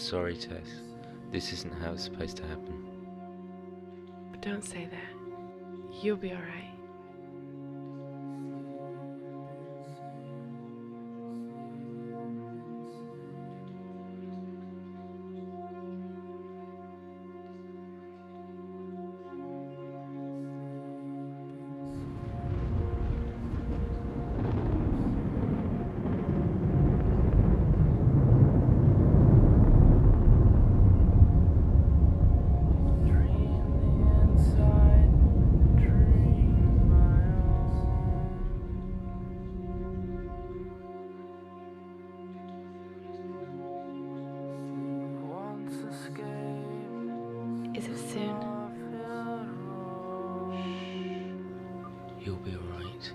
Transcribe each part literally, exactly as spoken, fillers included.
sorry, Tess. This isn't how it's supposed to happen. But don't say that. You'll be alright. Is it soon? You'll be alright.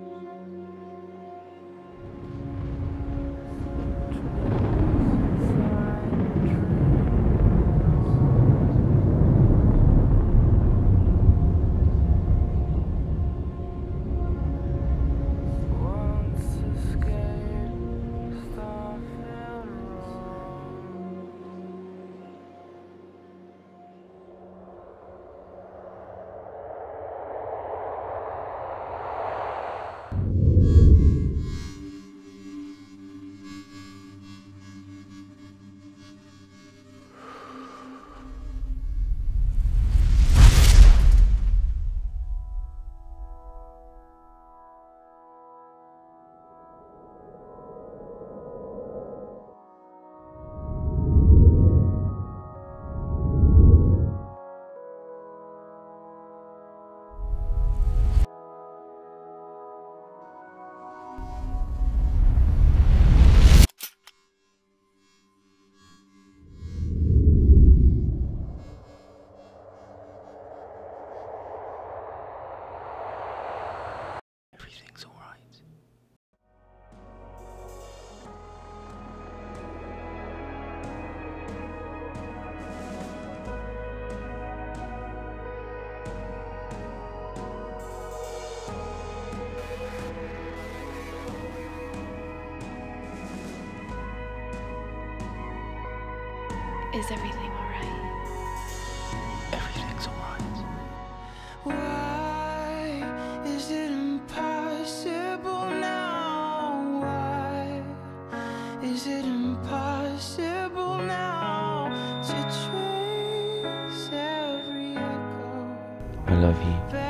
Everything's alright. Is everything alright? Everything's alright. Why is it impossible now? Why is it impossible now to trace every echo? I love you.